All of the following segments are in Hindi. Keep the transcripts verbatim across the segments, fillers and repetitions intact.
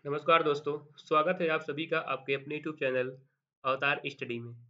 नमस्कार दोस्तों, स्वागत है आप सभी का आपके अपने यूट्यूब चैनल अवतार स्टडी में।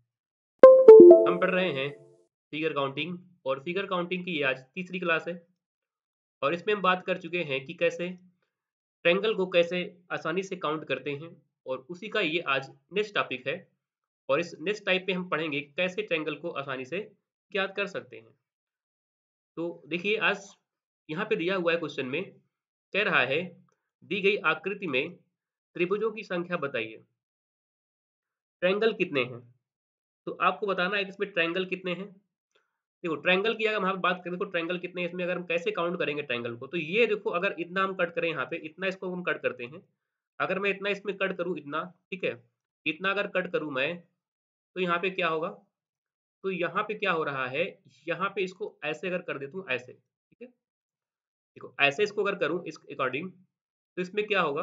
हम पढ़ रहे हैं फिगर काउंटिंग और फिगर काउंटिंग की ये आज तीसरी क्लास है और इसमें हम बात कर चुके हैं कि कैसे ट्रायंगल को कैसे आसानी से काउंट करते हैं और उसी का ये आज नेक्स्ट टॉपिक है और इस नेक्स्ट टाइप पे हम पढ़ेंगे कैसे ट्रायंगल को आसानी से ज्ञात कर सकते हैं। तो देखिए आज यहाँ पे दिया हुआ है क्वेश्चन में कह रहा है दी गई आकृति में त्रिभुजों की संख्या बताइए। ट्रायंगल कितने हैं? तो आपको बताना है कि इसमें ट्रायंगल कितने हैं। देखो ट्रायंगल की अगर हम यहाँ पे बात करें देखो ट्रायंगल कितने हैं इसमें अगर हम कैसे काउंट करेंगे ट्रायंगल को तो ये देखो अगर इतना हम कट करें यहाँ पे इतना इसको हम कट करते हैं। अगर मैं इतना इसमें कट करूँ इतना ठीक है, इतना अगर कट करूँ मैं तो यहाँ पे क्या होगा? तो यहाँ पे क्या हो रहा है, यहाँ पे इसको ऐसे अगर कर देता हूँ ऐसे, ठीक है? देखो ऐसे इसको अगर करूँ इस अकॉर्डिंग तो इसमें क्या होगा?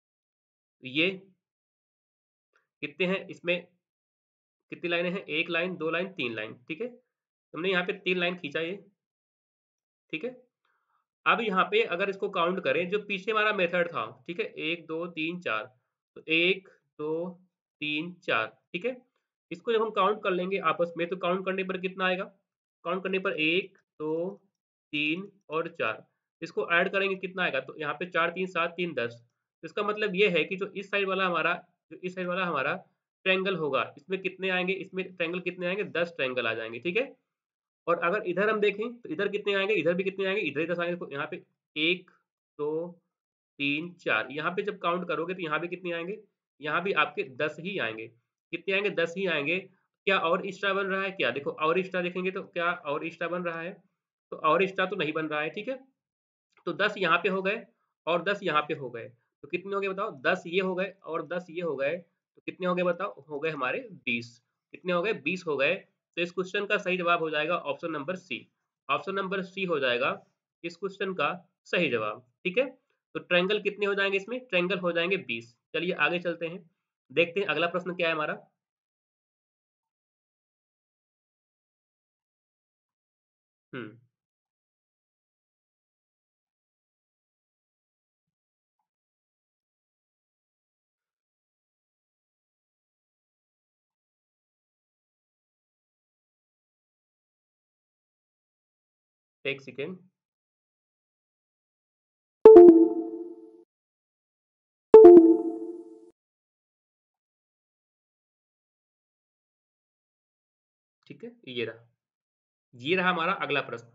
ये कितने हैं इसमें कितनी लाइनें हैं? एक लाइन, दो लाइन, तीन लाइन, ठीक है? हमने यहाँ पे तीन लाइन खींचा ये, ठीक है? अब यहाँ पे अगर इसको काउंट करें जो पीछे हमारा मेथड था, ठीक है? एक, दो, तीन, चार तो एक, दो, तीन, चार ठीक है? इसको जब हम काउंट कर लेंगे आपस में तो काउंट करने पर कितना आएगा? काउंट करने पर एक, दो, तीन और चार इसको ऐड करेंगे कितना आएगा? तो यहाँ पे चार, तीन, सात, तीन, दस तो इसका मतलब ये है कि जो इस साइड वाला हमारा जो इस साइड वाला हमारा ट्रायंगल होगा, इसमें कितने आएँगे? इसमें ट्रायंगल कितने आएँगे? दस ट्रायंगल आ जाएँगे, ठीक है? और अगर इधर हम देखें तो इधर कितने आएँगे? इधर भी कितने आएँगे? इधर ही दस आएँगे देखो यहाँ पे एक, दो, तीन, चार यहाँ पे जब काउंट करोगे तो यहाँ पे कितने आएँगे? यहाँ भी आपके दस ही आएँगे। कितने आएँगे? दस ही आएँगे। क्या और एक्स्ट्रा बन रहा है क्या? देखो और एक्स्ट्रा देखेंगे तो क्या और एक्स्ट्रा बन रहा है? तो और एक्स्ट्रा तो नहीं बन रहा है, ठीक है? तो दस यहाँ पे हो गए और दस यहाँ पे हो गए। तो कितने हो गए बताओ? दस ये हो गए और दस ये हो गए। तो कितने हो गए बताओ? हो गए हमारे बीस। कितने हो गए? बीस हो गए। तो इस क्वेश्चन का सही जवाब हो जाएगा option number C. Option number C हो जाएगा इस क्वेश्चन का सही जवाब, ठीक है? तो ट्रायंगल कितने हो जाएँगे इसमें? ट्रायंगल हो जाएँगे बीस। चलिए आगे चलते हैं। देखते हैं अगला प्रश्न क्या है हमारा? हुँ, एक सेकंड। ठीक है, ये रहा। ये रहा हमारा अगला प्रश्न।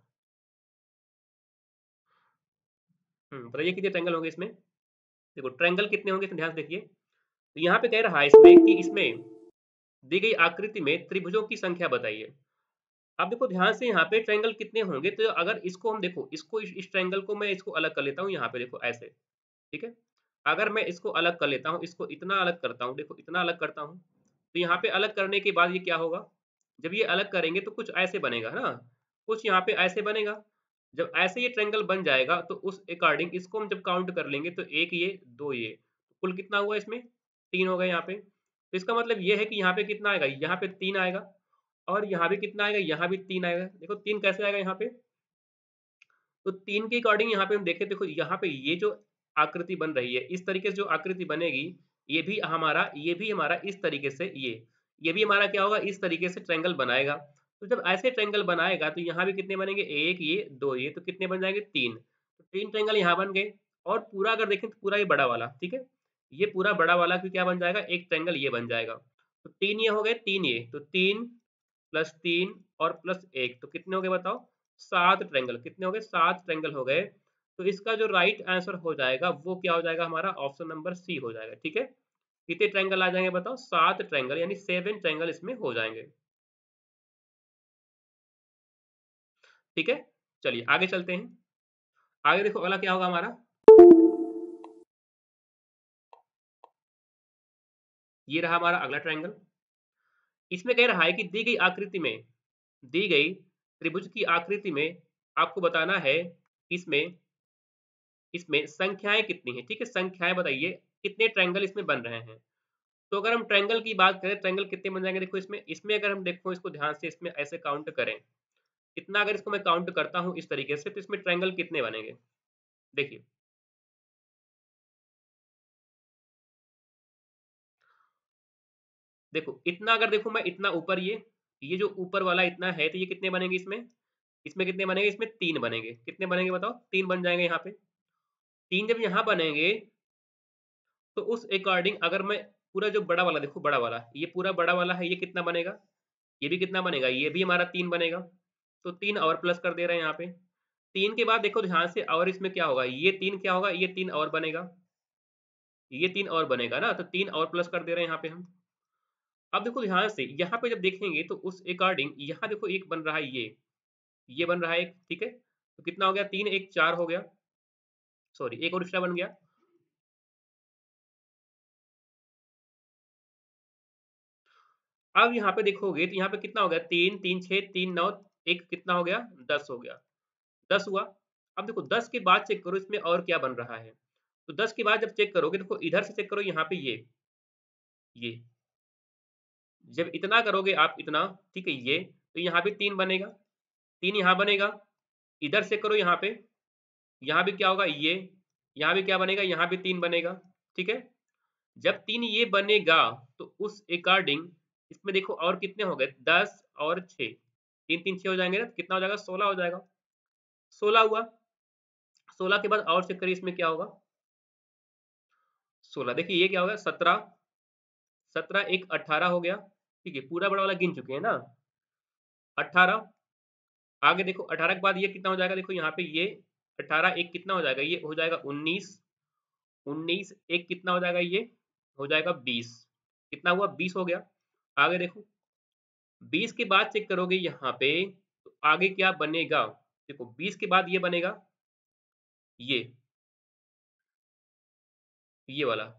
हुँ, बताइए कितने ट्रायंगल होंगे इसमें? देखो ट्रायंगल कितने होंगे इसमें ध्यान से देखिए। तो यहाँ पे कह रहा है इसमें कि इसमें दी गई आकृति में त्रिभुजों की संख्या बताइए। अब देखो ध्यान से यहाँ पे ट्रायंगल कितने होंगे तो अगर इसको हम देखो इसको इस इस ट्रायंगल को मैं इसको अलग कर लेता हूँ यहाँ पे देखो ऐसे, ठीक है? अगर मैं इसको अलग कर लेता हूँ, इसको इतना अलग करता हूँ, देखो इतना अलग करता हूँ, तो यहाँ पे अलग करने के बाद ये क्या होगा? जब ये अलग करेंगे तो कुछ ऐसे बनेगा, है ना? कुछ यहाँ पे ऐसे बनेगा। जब ऐसे ये ट्रायंगल बन जाएगा तो उस अकॉर्डिंग इसको हम जब काउंट कर लेंगे तो एक ये, दो ये, कुल कितना हुआ इसमें? तीन हो गए यहाँ पे। तो इसका मतलब ये है कि यहाँ पे कितना आएगा? यहाँ पे तीन आएगा और यहाँ भी कितना आएगा? यहाँ भी तीन आएगा। देखो तीन कैसे आएगा यहाँ पे? तो तीन के अकॉर्डिंग यहाँ पे हम देखें देखो यहाँ पे ये जो आकृति बन रही है, इस तरीके से जो आकृति बनेगी, ये भी हमारा ये भी हमारा इस तरीके से ये, ये भी हमारा क्या होगा? इस तरीके से ट्रायंगल बनाएगा। तो जब ऐसे ट्रायंगल बनाएगा तो यहाँ भी कितने बनेंगे? एक ये, दो ये, तो कितने बन जाएँगे? तीन। तो तीन ट्रायंगल यहाँ बन गए और पूरा अगर देखें तो पूरा ये बड़ा वाला, ठीक है? ये पूरा बड़ा वाला फिर क्या बन जाएगा? एक ट्रायंगल ये बन जाएगा। तो तीन ये हो गए, तीन ये, तो तीन प्लस तीन और प्लस एक तो कितने हो गए बताओ? सात ट्रायंगल कितने हो गए? सात ट्रायंगल हो गए। तो इसका जो राइट आंसर हो जाएगा वो क्या हो जाएगा हमारा? ऑप्शन नंबर सी हो जाएगा, ठीक है? कितने ट्रायंगल आ जाएँगे बताओ? सात ट्रायंगल यानी सात ट्रायंगल इसमें हो जाएँगे, ठीक है? चलिए आगे चलते हैं। आगे देखो अगला क्या होगा हमारा? ये रहा हमारा अगला ट्रायंगल। इसमें कह रहा है कि दी गई आकृति में दी गई त्रिभुज की आकृति में आपको बताना है इसमें इसमें संख्याएँ कितनी हैं, ठीक है? संख्याएँ बताइए कितने ट्रायंगल इसमें बन रहे हैं। तो अगर हम ट्रायंगल की बात करें, ट्रायंगल कितने बन जाएँगे देखो इसमें इसमें अगर हम देखो इसको ध्यान से इसमें ऐसे काउंट करें, इतना अगर इसको मैं काउंट करता हूँ इस तरीके से तो इसमें ट्रायंगल कितने बनेंगे? देखिए, देखो इतना अगर देखो मैं इतना ऊपर ये ये जो ऊपर वाला इतना है तो ये कितने बनेंगे इसमें? इसमें कितने बनेंगे? इसमें तीन बनेंगे। कितने बनेंगे बताओ? तीन बन जाएँगे यहाँ पे। तीन जब यहाँ बनेंगे तो उस अकॉर्डिंग अगर मैं पूरा जो बड़ा वाला देखो बड़ा वाला, ये पूरा बड़ा वाला है ये कितना बनेगा? ये भी कितना बनेगा? ये भी हमारा तीन बनेगा। तो तीन और प्लस कर दे रहे हैं यहाँ पे। तीन के बाद देखो ध्यान से और इसमें क्या होगा? ये तीन क्या होगा? ये तीन और बनेगा। ये तीन और बनेगा ना, तो तीन और प्लस कर दे रहे हैं यहाँ पे हम। अब देखो ध्यान से यहाँ पे जब देखेंगे तो उस अकॉर्डिंग यहाँ देखो एक बन रहा है ये, ये बन रहा है एक, ठीक है? तो कितना हो गया? तीन एक चार हो गया। सॉरी एक और एक्स्ट्रा बन गया। अब यहाँ पे देखोगे तो यहाँ पे कितना हो गया? तीन, तीन छह, तीन नौ, एक कितना हो गया? दस हो गया। दस हुआ। अब देखो दस के बाद चेक करो इसमें और क्या बन रहा है। तो दस के बाद जब चेक करोगे देखो इधर से चेक करो यहाँ पे ये, ये। जब इतना करोगे आप इतना, ठीक है ये, तो यहाँ भी तीन बनेगा, तीन यहाँ बनेगा। इधर से करो यहाँ पे, यहाँ भी क्या होगा? ये, यहाँ भी क्या बनेगा? यहाँ भी तीन बनेगा, ठीक है? जब तीन ये बनेगा तो उस अकॉर्डिंग इसमें देखो और कितने हो गए? दस और छह, तीन तीन छह हो जाएँगे ना, तो कितना हो जाएगा? सोलह हो जाएगा। सोलह हुआ। सोलह के बाद और चेक करिए इसमें क्या होगा? सोलह देखिए ये क्या होगा? सत्रह, सत्रह एक अठारह हो गया, ठीक है? पूरा बड़ा वाला गिन चुके हैं ना? अठारह, आगे देखो अठारह के बाद ये कितना हो जाएगा? देखो यहाँ पे ये अठारह एक कितना हो जाएगा? ये हो जाएगा उन्नीस, उन्नीस एक कितना हो जाएगा? ये हो जाएगा बीस। कितना हुआ? बीस हो गया। आगे देखो बीस के बाद चेक करोगे यहाँ पे, तो आगे क्या बनेगा? देखो बीस के बाद ये बनेगा, ये, ये वाला।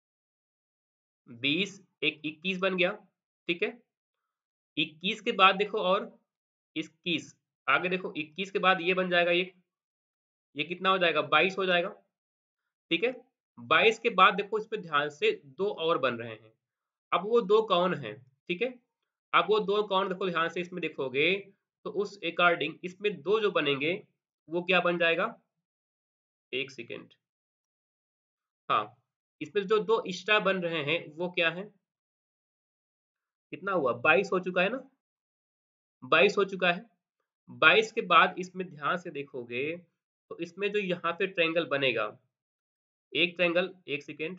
बीस एक इक्कीस बन गया, ठीक है? इक्कीस के बाद देखो और इक्कीस, आगे देखो इक्कीस के बाद ये बन जाएगा एक, ये कितना हो जाएगा? बाईस हो जाएगा, ठीक है? बाईस के बाद देखो इसमें ध्यान से दो और बन रहे हैं। अब वो दो कौन हैं? ठीक है? अब वो दो कौन देखो ध्यान से इसमें देखोगे, तो उस अकॉर्डिंग इसमें दो जो बनेंगे, वो क्या बन जाएगा? एक सेकंड। हाँ, इसमें जो दो एक्स्ट्रा बन रहे हैं, वो क्या हैं? कितना हुआ? बाईस हो चुका है ना? बाईस हो चुका है। बाईस के बाद इसमें ध्यान से देखोगे, तो इसमें जो यहाँ पे ट्रायंगल बनेगा, एक ट्रायंगल एक सेकंड,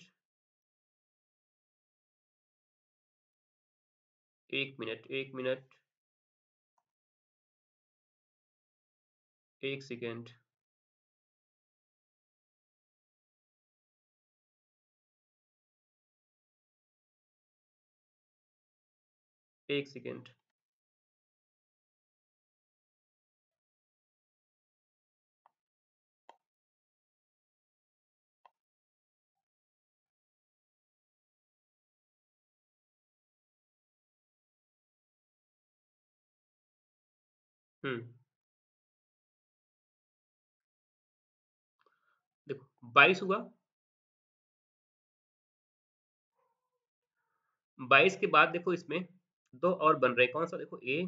एक मिनट, एक मिनट, एक सेकंड। एक सेकंड। हुँ, देखो बाईस हुआ, बाईस के बाद देखो इसमें दो और बन रहे हैं, कौन-सा देखो ए,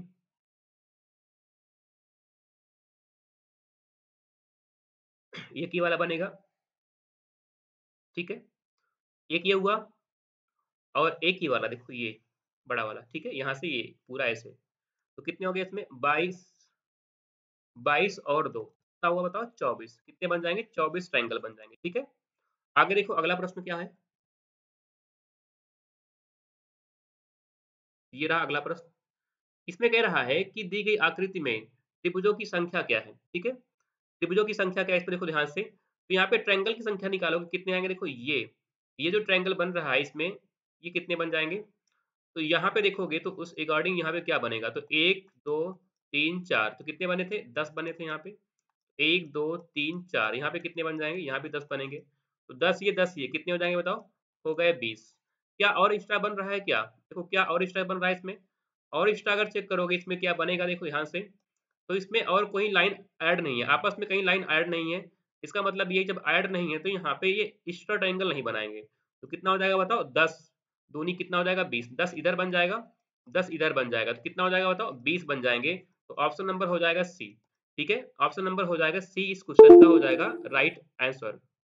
एक ये वाला बनेगा, ठीक है? एक ये हुआ और एक ये वाला देखो ये, बड़ा वाला, ठीक है? यहाँ से ये पूरा ऐसे, तो कितने हो गए इसमें? बाईस, बाईस और दो कितना हुआ बताओ? चौबीस कितने बन जाएँगे? चौबीस ट्रायंगल बन जाएँगे, ठीक है? आगे देखो अगला प्रश्न क्या है? ये रहा अगला प्रश्न। इसमें कह रहा है कि दी गई आकृति में त्रिभुजों की संख्या क्या है? ठीक है? त्रिभुजों की संख्या क्या है इसमें देखो ध्यान से। तो यहाँ पे ट्रायंगल की संख्या निकालोगे कितने आएँगे देखो ये, ये जो ट्रायंगल बन रहा है इसमें, ये कितने बन जाएँगे? तो यहाँ पे देखोगे तो उस अकॉर्डिंग यहाँ पे क्या बनेगा? तो एक, दो, तीन, चार तो कितने बने थे? दस बने थे यहाँ पे। एक, दो, तीन, चार यहाँ पे कितने बन जाएँगे? यहाँ पे दस बनेंगे। तो दस ये, दस ये कितने हो जाएँगे बताओ? हो गए बीस। क्या और एक्स्ट्रा बन रहा है क्या? देखो क्या और एक्स्ट्रा बन रहा है इसमें? और एक्स्ट्रा अगर चेक करोगे इसमें क्या बनेगा देखो ध्यान से, तो इसमें और कोई लाइन ऐड नहीं है, आपस में कहीं लाइन ऐड नहीं है। इसका मतलब ये जब ऐड नहीं है तो यहाँ पे ये एक्स्ट्रा ट्रायंगल नहीं बनाएँगे। तो कितना हो जाएगा बताओ? दस दूनी कितना हो जाएगा? बीस। दस इधर बन जाएगा, दस इधर बन जाएगा, तो कितना हो जाएगा बताओ? बीस बन जाएँगे। तो ऑप्शन नंबर हो जाएगा सी। ठीक है? ऑप्शन नंबर हो जाएगा सी, इस क्वेश्चन का हो जाएगा राइट आंसर।